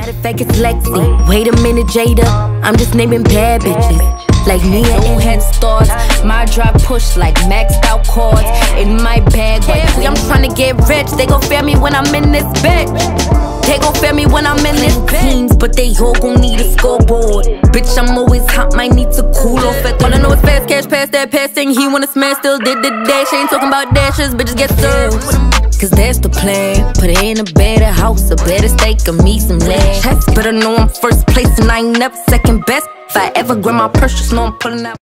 Matter of fact, it's Lexi. Wait a minute, Jada. I'm just naming bad bitches. Like Liyah. No head starts. My drop push like maxed out cards. In my bag, Heavy, I'm trying to get rich. They gon' fear me when I'm in this bitch. They gon' fear me when I'm in this teams, but they all gon' need a scoreboard. Bitch, I'm always hot, might need to cool off it. All I know is fast cash, past that passing. He wanna smash, still did the dash. Ain't talking about dashes, bitches get served. Cause that's the plan. Put her in a better house, a better steak, or me some land. Better know I'm first place and I ain't never second best. If I ever grab my purse, just know I'm pulling out.